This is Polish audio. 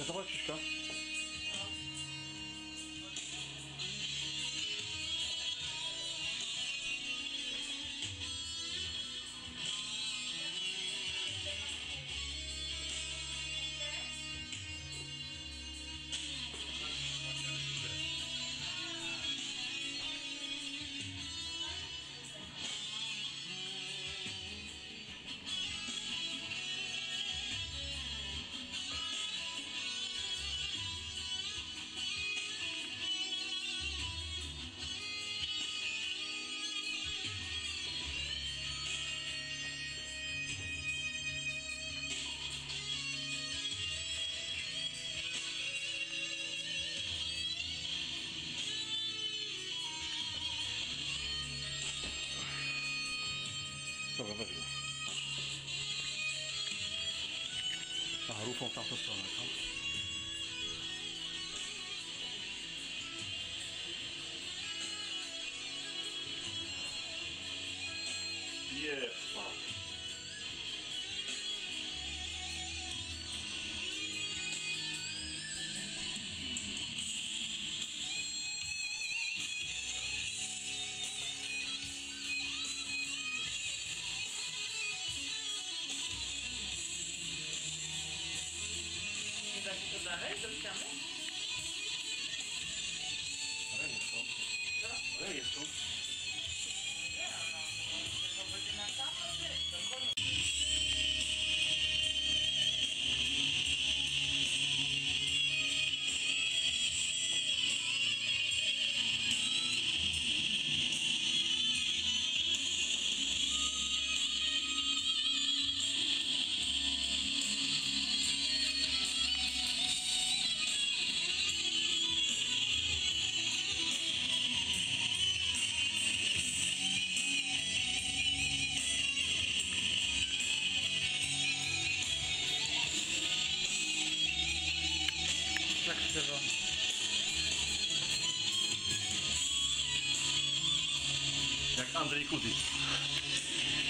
Gotowa, Krzyśka? Dobra, weź go. Aha, rufą w tamtą stronę, tak? Jest pan. Nie da się to dalej do ściany? Ale nie są. Ale nie są. Nie, no. To będzie na samo dzień. To koniec. Jak śpiewa? Jak Andrzej Kudyk.